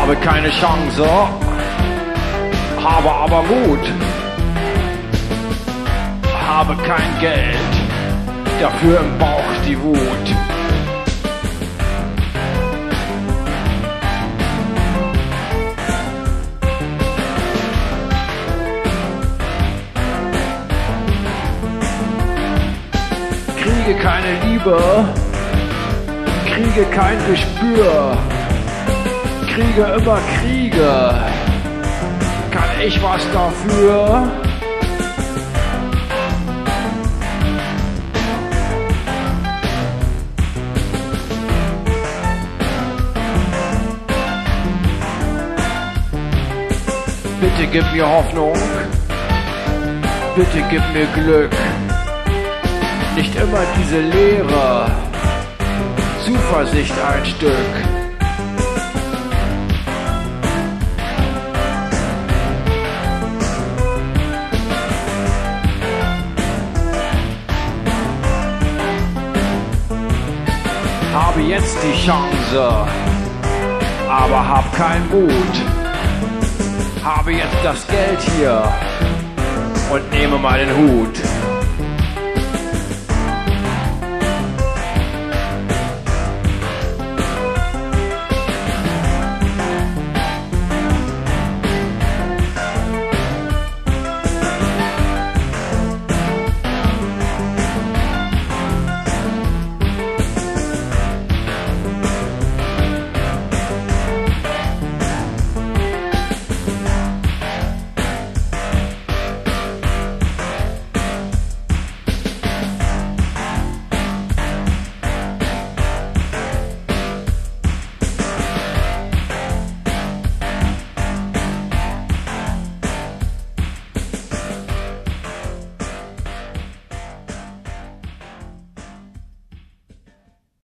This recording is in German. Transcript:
Habe keine Chance, habe aber Mut. Habe kein Geld, dafür im Bauch die Wut. Kriege keine Liebe, kriege kein Gespür, kriege immer Kriege, kann ich was dafür? Bitte gib mir Hoffnung, bitte gib mir Glück. Nicht immer diese Leere, Zuversicht ein Stück. Habe jetzt die Chance, aber hab keinen Mut. Habe jetzt das Geld hier und nehme meinen Hut.